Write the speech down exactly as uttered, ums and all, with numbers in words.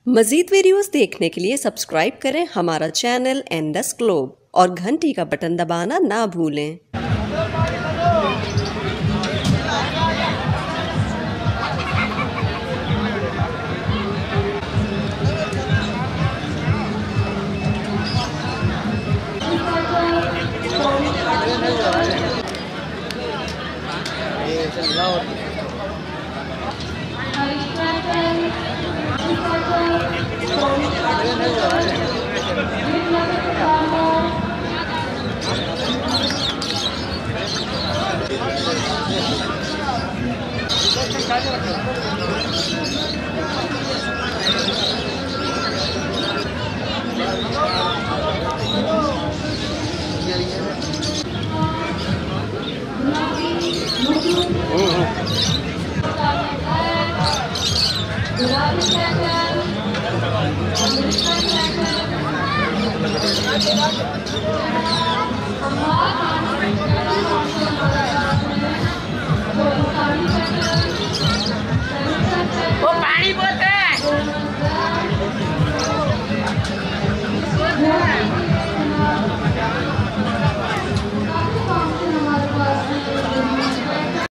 मज़ीद वीडियोस देखने के लिए सब्सक्राइब करें हमारा चैनल एंडस ग्लोब और घंटी का बटन दबाना ना भूलें। वो पानी